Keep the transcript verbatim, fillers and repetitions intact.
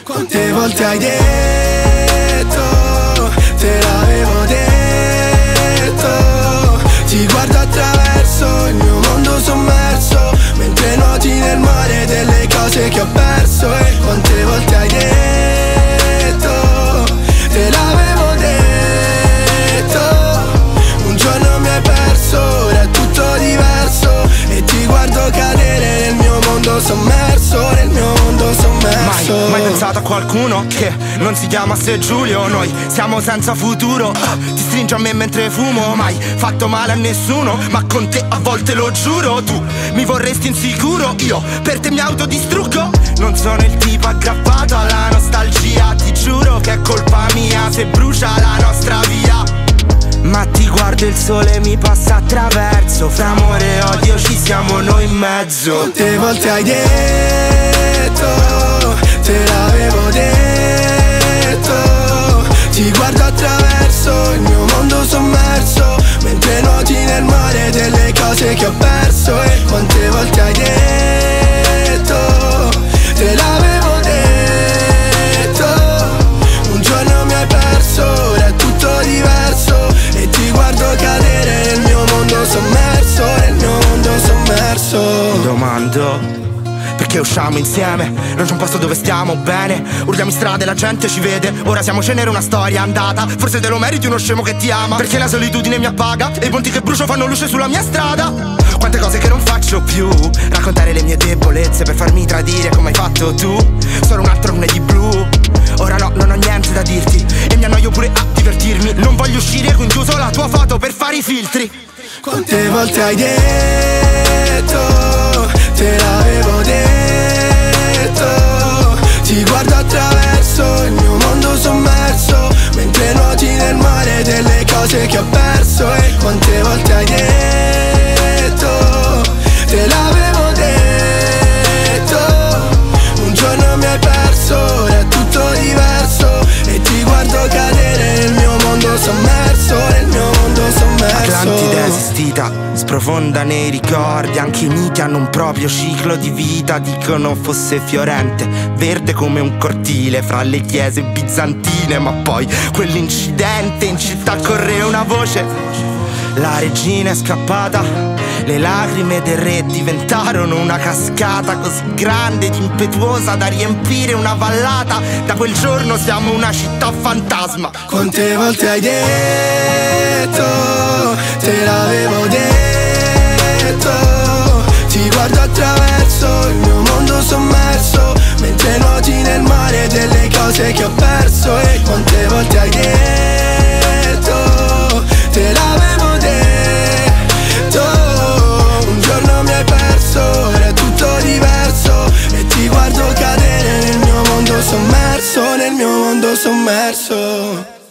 Quante volte hai detto, te l'avevo detto. Ti guardo attraverso il mio mondo sommerso, mentre nuoti nel mare delle cose che ho perso. E quante volte hai detto, te l'avevo detto. Un giorno mi hai perso, ora è tutto diverso. E ti guardo cadere nel mio mondo sommerso, nel mio mondo sommerso. Mai, mai pensato a qualcuno che non si chiamasse Giulio? Noi siamo senza futuro. Ti stringi a me mentre fumo. Mai fatto male a nessuno, ma con te a volte lo giuro. Tu mi vorresti insicuro, io per te mi autodistruggo. Non sono il tipo aggrappato alla nostalgia. Ti giuro che è colpa mia se brucia la nostra via. Ma ti guardo, il sole mi passa attraverso. Fra amore e odio ci siamo noi in mezzo. Quante volte hai detto, te l'avevo detto. Ti guardo attraverso il mio mondo sommerso, mentre nuoti nel mare delle cose che ho perso. E quante volte hai detto, te l'avevo detto. Un giorno mi hai perso, ora è tutto diverso. E ti guardo cadere nel mio mondo sommerso, nel mio mondo sommerso. Mi domando perché usciamo insieme, non c'è un posto dove stiamo bene. Urliamo in strada e la gente ci vede. Ora siamo cenere, una storia andata. Forse te lo meriti uno scemo che ti ama, perché la solitudine mi appaga e i ponti che brucio fanno luce sulla mia strada. Quante cose che non faccio più, raccontare le mie debolezze per farmi tradire come hai fatto tu. Sono un altro lunedì blu. Ora no, non ho niente da dirti e mi annoio pure a divertirmi. Non voglio uscire, quindi uso la tua foto per fare i filtri. Quante volte hai detto, te l'avevo detto. Ti guardo attraverso il mio mondo sommerso, mentre nuoti nel mare delle cose che ho perso. E quante volte hai detto, te l'avevo detto. Un giorno mi hai perso, ora è tutto diverso. E ti guardo cadere nel mio mondo sommerso, nel mio mondo sommerso. Atlantide esistita, sprofonda nei ricordi. Anche i miti hanno un proprio ciclo di vita. Dicono fosse fiorente, verde come un cortile fra le chiese bizantine. Ma poi quell'incidente in città corre una voce. La regina è scappata, le lacrime del re diventarono una cascata così grande ed impetuosa da riempire una vallata. Da quel giorno siamo una città fantasma. Quante volte hai detto, te l'avevo detto. Ti guardo attraverso il mio mondo sommerso, mentre nuoti nel mare delle cose che ho perso. E quante volte hai detto, te l'avevo detto. Un giorno mi hai perso, ora è tutto diverso. E ti guardo cadere nel mio mondo sommerso, nel mio mondo sommerso.